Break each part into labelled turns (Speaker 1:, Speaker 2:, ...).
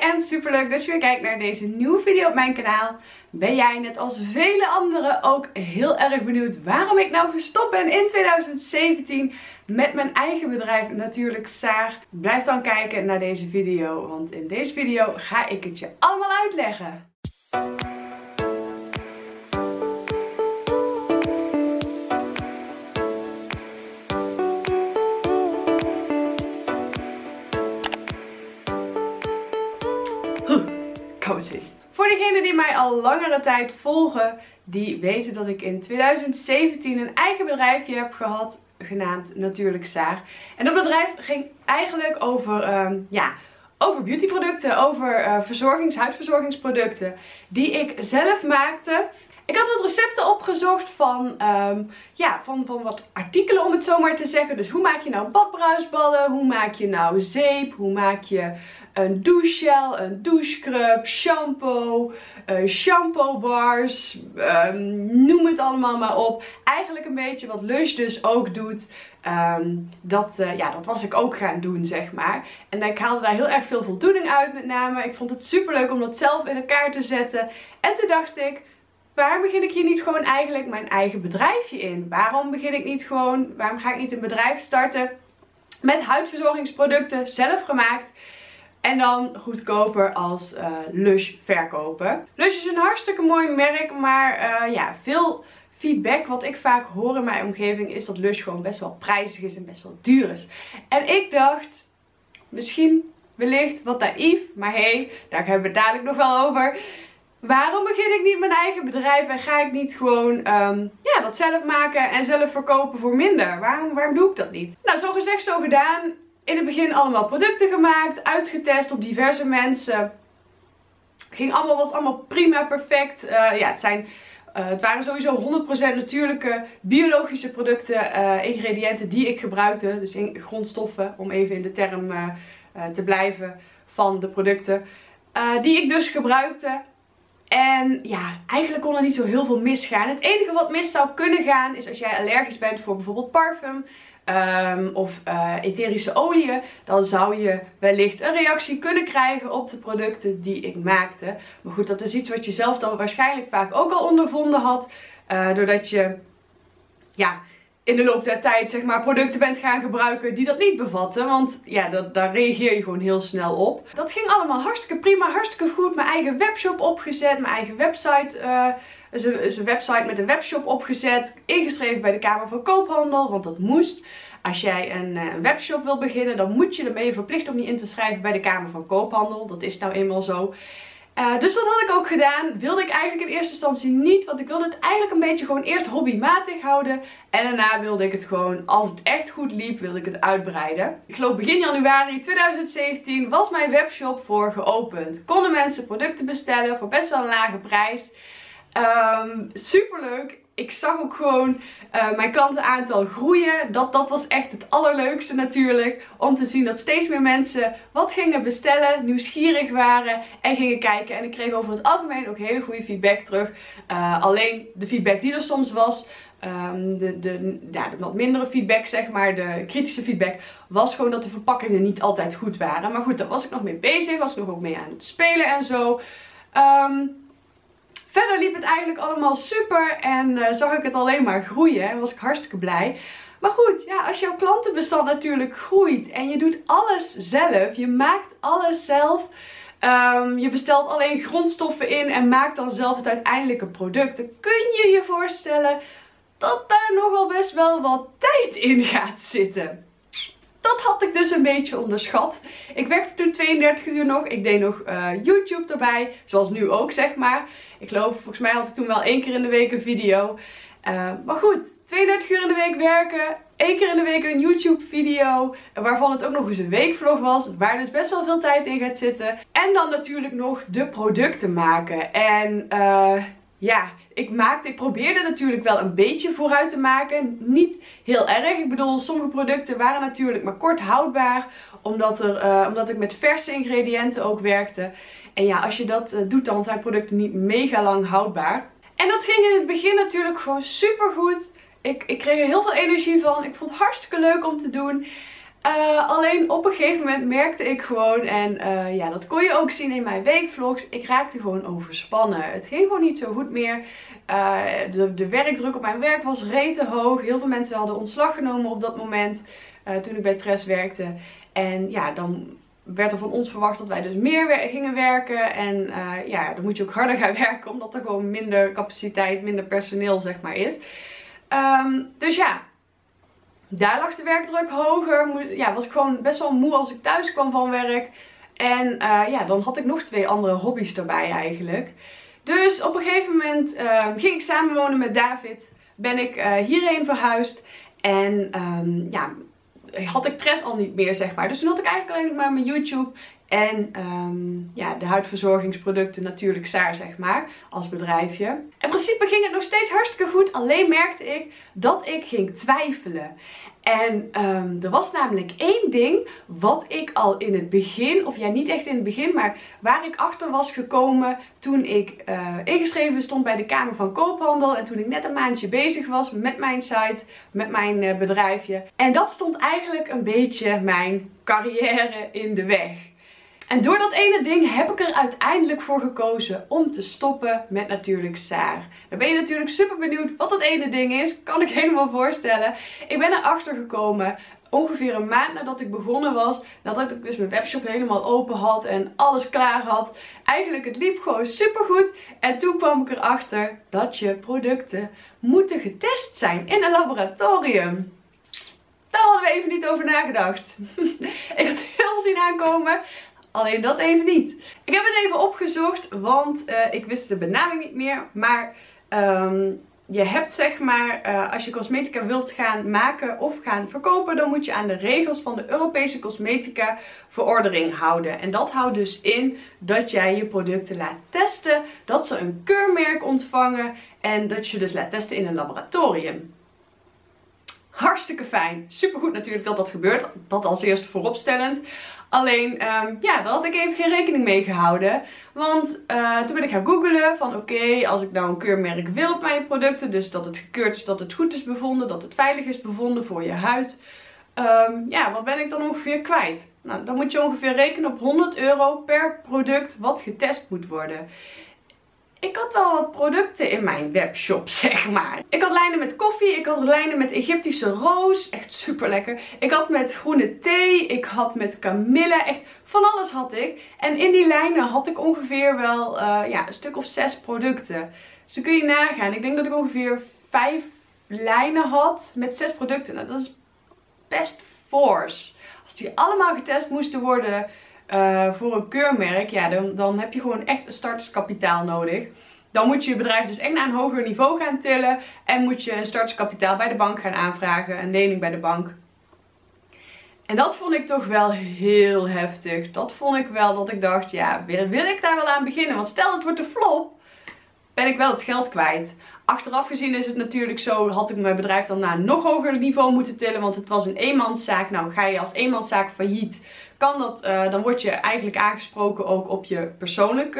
Speaker 1: en superleuk dat je weer kijkt naar deze nieuwe video op mijn kanaal. Ben jij net als vele anderen ook heel erg benieuwd waarom ik nou gestopt ben in 2017 met mijn eigen bedrijf Natuurlijk Saar? Blijf dan kijken naar deze video, want in deze video ga ik het je allemaal uitleggen. Voor degenen die mij al langere tijd volgen, die weten dat ik in 2017 een eigen bedrijfje heb gehad, genaamd Natuurlijk Saar. En dat bedrijf ging eigenlijk over beautyproducten, over huidverzorgingsproducten die ik zelf maakte. Ik had wat recepten opgezocht van wat artikelen, om het zo maar te zeggen. Dus hoe maak je nou badbruisballen, hoe maak je nou zeep, hoe maak je een douchegel, een douchescrub, shampoo bars, noem het allemaal maar op. Eigenlijk een beetje wat Lush dus ook doet. Dat was ik ook gaan doen, zeg maar. En ik haalde daar heel erg veel voldoening uit, met name. Ik vond het super leuk om dat zelf in elkaar te zetten. En toen dacht ik, waarom begin ik hier niet gewoon eigenlijk mijn eigen bedrijfje in? Waarom ga ik niet een bedrijf starten met huidverzorgingsproducten, zelf gemaakt, en dan goedkoper als Lush verkopen? Lush is een hartstikke mooi merk, maar veel feedback wat ik vaak hoor in mijn omgeving is dat Lush gewoon best wel prijzig is en best wel duur is. En ik dacht, misschien wellicht wat naïef, maar hey, daar hebben we het dadelijk nog wel over. Waarom begin ik niet mijn eigen bedrijf en ga ik niet gewoon dat zelf maken en zelf verkopen voor minder? Waarom doe ik dat niet? Nou, zo gezegd, zo gedaan. In het begin allemaal producten gemaakt, uitgetest op diverse mensen. Was allemaal prima, perfect. Het waren sowieso 100% natuurlijke, biologische producten, ingrediënten die ik gebruikte. Dus grondstoffen, om even in de term te blijven van de producten. Die ik dus gebruikte. En ja, eigenlijk kon er niet zo heel veel misgaan. Het enige wat mis zou kunnen gaan is als jij allergisch bent voor bijvoorbeeld parfum of etherische oliën. Dan zou je wellicht een reactie kunnen krijgen op de producten die ik maakte. Maar goed, dat is iets wat je zelf dan waarschijnlijk vaak ook al ondervonden had. Doordat je in de loop der tijd, zeg maar, producten bent gaan gebruiken die dat niet bevatten. Want ja, daar reageer je gewoon heel snel op. Dat ging allemaal hartstikke prima, hartstikke goed. Mijn eigen webshop opgezet, mijn eigen website, een website met een webshop opgezet. Ingeschreven bij de Kamer van Koophandel, want dat moest. Als jij een webshop wil beginnen, dan ben je verplicht om je in te schrijven bij de Kamer van Koophandel. Dat is nou eenmaal zo. Dus dat had ik ook gedaan. Wilde ik eigenlijk in eerste instantie niet, want ik wilde het eigenlijk een beetje gewoon eerst hobbymatig houden. En daarna wilde ik het gewoon, als het echt goed liep, wilde ik het uitbreiden. Ik geloof begin januari 2017 was mijn webshop voor geopend. Konden mensen producten bestellen voor best wel een lage prijs. Super leuk. Ik zag ook gewoon mijn klantenaantal groeien. Dat was echt het allerleukste natuurlijk. Om te zien dat steeds meer mensen wat gingen bestellen, nieuwsgierig waren en gingen kijken. En ik kreeg over het algemeen ook hele goede feedback terug. Alleen de feedback die er soms was, de wat mindere feedback, zeg maar, de kritische feedback, was gewoon dat de verpakkingen niet altijd goed waren. Maar goed, daar was ik nog mee bezig, was ik nog ook mee aan het spelen en zo. Verder liep het eigenlijk allemaal super en zag ik het alleen maar groeien en was ik hartstikke blij. Maar goed, ja, als jouw klantenbestand natuurlijk groeit en je doet alles zelf, je maakt alles zelf, je bestelt alleen grondstoffen in en maakt dan zelf het uiteindelijke product, dan kun je je voorstellen dat daar nog wel best wel wat tijd in gaat zitten. Dat had ik dus een beetje onderschat. Ik werkte toen 32 uur nog. Ik deed nog YouTube erbij. Zoals nu ook, zeg maar. Ik geloof, volgens mij had ik toen wel 1 keer in de week een video. Maar goed, 32 uur in de week werken. 1 keer in de week een YouTube video. Waarvan het ook nog eens een weekvlog was. Waar dus best wel veel tijd in gaat zitten. En dan natuurlijk nog de producten maken. En ik probeerde natuurlijk wel een beetje vooruit te maken. Niet heel erg. Ik bedoel, sommige producten waren natuurlijk maar kort houdbaar. Omdat ik met verse ingrediënten ook werkte. En ja, als je dat doet, dan zijn producten niet mega lang houdbaar. En dat ging in het begin natuurlijk gewoon super goed. Ik kreeg er heel veel energie van. Ik vond het hartstikke leuk om te doen. Alleen op een gegeven moment merkte ik gewoon, en ja, dat kon je ook zien in mijn weekvlogs, ik raakte gewoon overspannen. Het ging gewoon niet zo goed meer. De werkdruk op mijn werk was rete hoog. Heel veel mensen hadden ontslag genomen op dat moment, toen ik bij Tres werkte. En ja, dan werd er van ons verwacht dat wij dus meer gingen werken. En ja, dan moet je ook harder gaan werken, omdat er gewoon minder capaciteit, minder personeel zeg maar is. Dus ja, daar lag de werkdruk hoger. Ja, was ik gewoon best wel moe als ik thuis kwam van werk. En ja, dan had ik nog 2 andere hobby's erbij eigenlijk. Dus op een gegeven moment ging ik samenwonen met David. Ben ik hierheen verhuisd. En ja, had ik Tres al niet meer zeg maar. Dus toen had ik eigenlijk alleen maar mijn YouTube. En ja, de huidverzorgingsproducten natuurlijk Saar zeg maar, als bedrijfje. In principe ging het nog steeds hartstikke goed. Alleen merkte ik dat ik ging twijfelen. En er was namelijk één ding wat ik al in het begin, of ja niet echt in het begin, maar waar ik achter was gekomen toen ik ingeschreven stond bij de Kamer van Koophandel. En toen ik net een maandje bezig was met mijn site, met mijn bedrijfje. En dat stond eigenlijk een beetje mijn carrière in de weg. En door dat ene ding heb ik er uiteindelijk voor gekozen om te stoppen met natuurlijk Saar. Dan ben je natuurlijk super benieuwd wat dat ene ding is. Kan ik helemaal voorstellen. Ik ben erachter gekomen ongeveer een maand nadat ik begonnen was. Nadat ik dus mijn webshop helemaal open had en alles klaar had. Eigenlijk het liep gewoon super goed. En toen kwam ik erachter dat je producten moeten getest zijn in een laboratorium. Daar hadden we even niet over nagedacht. Ik had het heel zien aankomen. Alleen dat even niet. Ik heb het even opgezocht, want ik wist de benaming niet meer. Maar je hebt zeg maar, als je cosmetica wilt gaan maken of gaan verkopen, dan moet je aan de regels van de Europese cosmetica verordening houden. En dat houdt dus in dat jij je producten laat testen, dat ze een keurmerk ontvangen en dat je dus laat testen in een laboratorium. Hartstikke fijn. Supergoed natuurlijk dat dat gebeurt. Dat als eerst vooropstellend. Alleen, ja, daar had ik even geen rekening mee gehouden. Want toen ben ik gaan googlen van oké, als ik nou een keurmerk wil op mijn producten. Dus dat het gekeurd is, dat het goed is bevonden, dat het veilig is bevonden voor je huid. Ja, wat ben ik dan ongeveer kwijt? Nou, dan moet je ongeveer rekenen op €100 per product wat getest moet worden. Ik had wel wat producten in mijn webshop, zeg maar. Ik had lijnen met koffie, ik had lijnen met Egyptische roos, echt super lekker. Ik had met groene thee, ik had met kamille, echt van alles had ik. En in die lijnen had ik ongeveer wel ja, een stuk of 6 producten. Dus dan kun je nagaan. Ik denk dat ik ongeveer 5 lijnen had met 6 producten. Nou, dat is best fors. Als die allemaal getest moesten worden voor een keurmerk, ja, dan heb je gewoon echt een starterskapitaal nodig. Dan moet je je bedrijf dus echt naar een hoger niveau gaan tillen. En moet je een starterskapitaal bij de bank gaan aanvragen. Een lening bij de bank. En dat vond ik toch wel heel heftig. Dat vond ik wel dat ik dacht, ja, wil ik daar wel aan beginnen? Want stel het wordt een flop, ben ik wel het geld kwijt. Achteraf gezien is het natuurlijk zo, had ik mijn bedrijf dan naar een nog hoger niveau moeten tillen. Want het was een eenmanszaak. Nou, ga je als eenmanszaak failliet, kan dat, dan word je eigenlijk aangesproken ook op je persoonlijke,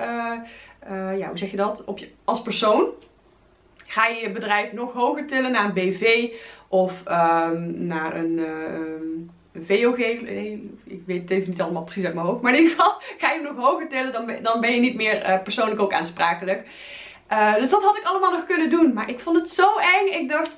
Speaker 1: ja, hoe zeg je dat? Als persoon. Ga je je bedrijf nog hoger tillen naar een BV of naar een VOG, ik weet het even niet allemaal precies uit mijn hoofd. Maar in ieder geval, ga je hem nog hoger tillen, dan ben je niet meer persoonlijk ook aansprakelijk. Dus dat had ik allemaal nog kunnen doen. Maar ik vond het zo eng. Ik dacht,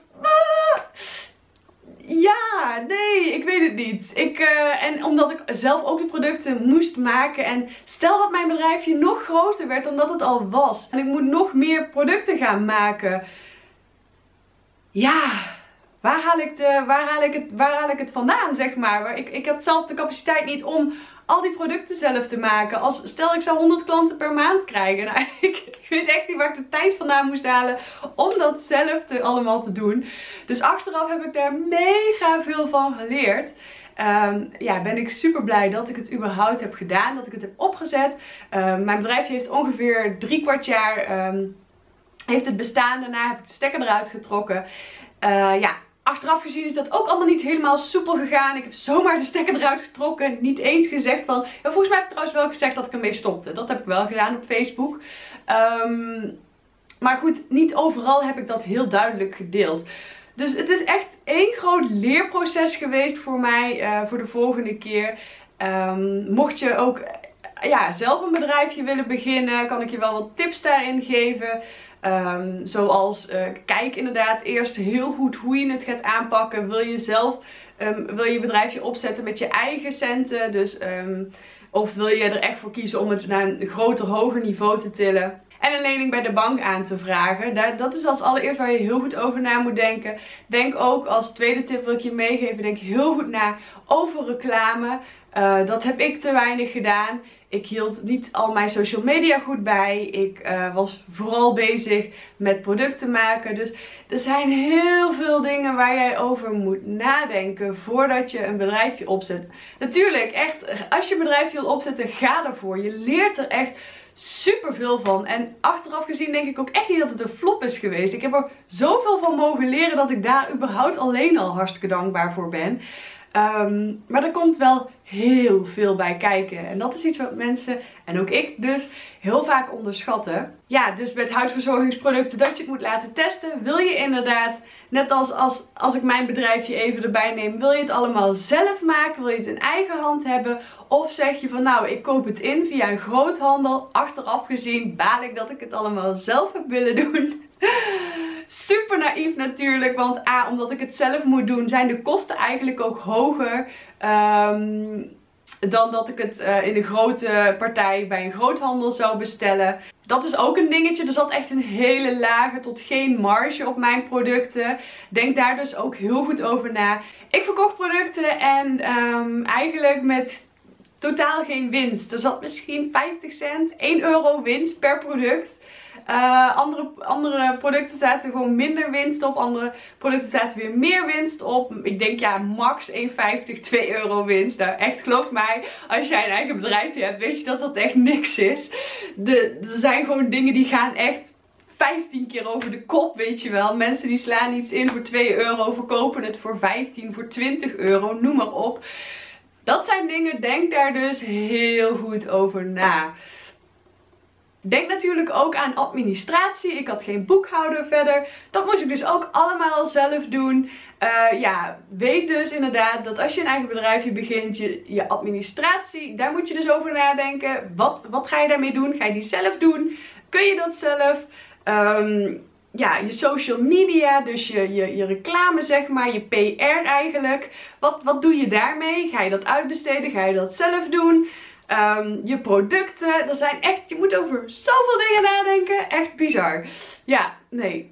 Speaker 1: ja, nee, ik weet het niet. En omdat ik zelf ook de producten moest maken. En stel dat mijn bedrijfje nog groter werd dan dat het al was. En ik moet nog meer producten gaan maken. Ja, waar haal ik het vandaan, zeg maar. Ik had zelf de capaciteit niet om al die producten zelf te maken. Stel ik zou 100 klanten per maand krijgen. Nou, ik weet echt niet waar ik de tijd vandaan moest halen om dat zelf allemaal te doen. Dus achteraf heb ik daar mega veel van geleerd. Ja, ben ik super blij dat ik het überhaupt heb gedaan. Dat ik het heb opgezet. Mijn bedrijfje heeft ongeveer 3/4 jaar heeft het bestaan. Daarna heb ik de stekker eruit getrokken. Ja. Achteraf gezien is dat ook allemaal niet helemaal soepel gegaan. Ik heb zomaar de stekker eruit getrokken. Niet eens gezegd van... Ja, volgens mij heb ik trouwens wel gezegd dat ik ermee stopte. Dat heb ik wel gedaan op Facebook. Maar goed, niet overal heb ik dat heel duidelijk gedeeld. Dus het is echt één groot leerproces geweest voor mij voor de volgende keer. Mocht je ook zelf een bedrijfje willen beginnen, kan ik je wel wat tips daarin geven. Zoals kijk inderdaad eerst heel goed hoe je het gaat aanpakken. Wil je bedrijfje opzetten met je eigen centen? Dus, of wil je er echt voor kiezen om het naar een groter, hoger niveau te tillen? En een lening bij de bank aan te vragen. Dat is als allereerst waar je heel goed over na moet denken. Denk ook, als tweede tip wil ik je meegeven, denk heel goed na over reclame. Dat heb ik te weinig gedaan. Ik hield niet al mijn social media goed bij. Ik was vooral bezig met producten maken. Dus er zijn heel veel dingen waar jij over moet nadenken voordat je een bedrijfje opzet. Natuurlijk, echt, als je een bedrijfje wil opzetten, ga ervoor. Je leert er echt super veel van. En achteraf gezien denk ik ook echt niet dat het een flop is geweest. Ik heb er zoveel van mogen leren dat ik daar überhaupt alleen al hartstikke dankbaar voor ben. Maar er komt wel heel veel bij kijken. En dat is iets wat mensen, en ook ik dus, heel vaak onderschatten. Ja, dus met huidverzorgingsproducten dat je het moet laten testen. Wil je inderdaad, net als ik mijn bedrijfje even erbij neem, wil je het allemaal zelf maken? Wil je het in eigen hand hebben? Of zeg je van nou, ik koop het in via een groothandel. Achteraf gezien baal ik dat ik het allemaal zelf heb willen doen. Super naïef natuurlijk, want omdat ik het zelf moet doen, zijn de kosten eigenlijk ook hoger dan dat ik het in een grote partij bij een groothandel zou bestellen. Dat is ook een dingetje. Er zat echt een hele lage tot geen marge op mijn producten. Denk daar dus ook heel goed over na. Ik verkocht producten en eigenlijk met totaal geen winst. Er zat misschien 50 cent, 1 euro winst per product. Andere producten zaten gewoon minder winst op. Andere producten zaten weer meer winst op. Ik denk ja, max 1,50, 2 euro winst. Nou echt, geloof mij, als jij een eigen bedrijfje hebt, weet je dat dat echt niks is. Er zijn gewoon dingen die gaan echt 15 keer over de kop, weet je wel. Mensen die slaan iets in voor 2 euro, verkopen het voor 15, voor 20 euro, noem maar op. Dat zijn dingen, denk daar dus heel goed over na. Denk natuurlijk ook aan administratie. Ik had geen boekhouder verder. Dat moest ik dus ook allemaal zelf doen. Weet dus inderdaad dat als je een eigen bedrijfje begint, je administratie, daar moet je dus over nadenken. Wat ga je daarmee doen? Ga je die zelf doen? Kun je dat zelf? Je social media, dus je reclame zeg maar, je PR eigenlijk. Wat doe je daarmee? Ga je dat uitbesteden? Ga je dat zelf doen? Je producten, er zijn echt, je moet over zoveel dingen nadenken, echt bizar. Ja, nee.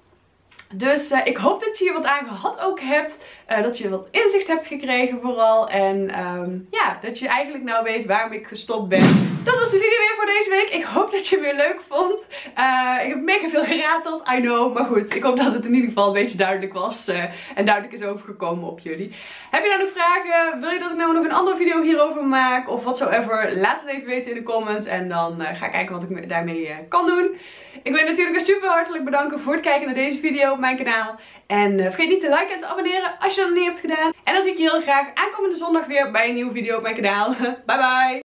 Speaker 1: Dus ik hoop dat je hier wat aan gehad ook hebt, dat je wat inzicht hebt gekregen vooral en dat je eigenlijk nou weet waarom ik gestopt ben. Dat was de video weer voor deze week. Ik hoop dat je het weer leuk vond. Ik heb mega veel gerateld, I know, maar goed, ik hoop dat het in ieder geval een beetje duidelijk was en duidelijk is overgekomen op jullie. Heb je nou nog vragen? Wil je dat ik nou nog een andere video hierover maak of whatsoever? Laat het even weten in de comments en dan ga ik kijken wat ik daarmee kan doen. Ik wil je natuurlijk super hartelijk bedanken voor het kijken naar deze video op mijn kanaal. En vergeet niet te liken en te abonneren als je dat nog niet hebt gedaan. En dan zie ik je heel graag aankomende zondag weer bij een nieuwe video op mijn kanaal. Bye bye!